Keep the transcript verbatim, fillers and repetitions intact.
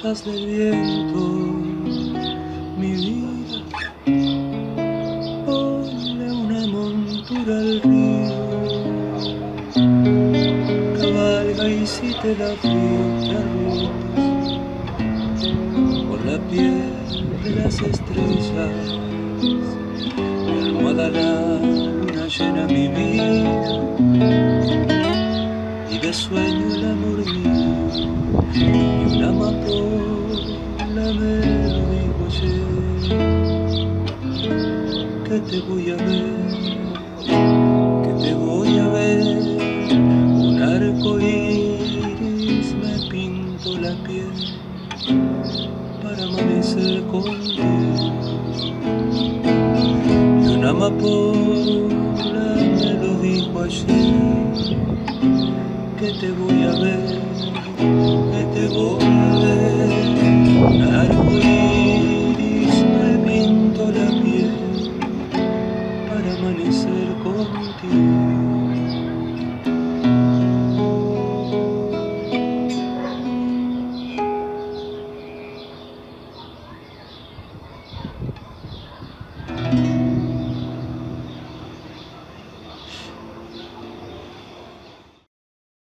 hojas del viento, mi vida, ponle una montura al río, cabalga y si te la frío te arrullas por la piel de las estrellas, mi almohada la luna llena mi vida y de sueño el amor mío, y una amapola me lo dijo ayer, que te voy a ver, que te voy a ver, un arco iris me pinto la piel para amanecer contigo, y una amapola me lo dijo ayer, que te voy a ver, que te voy a ver, un arco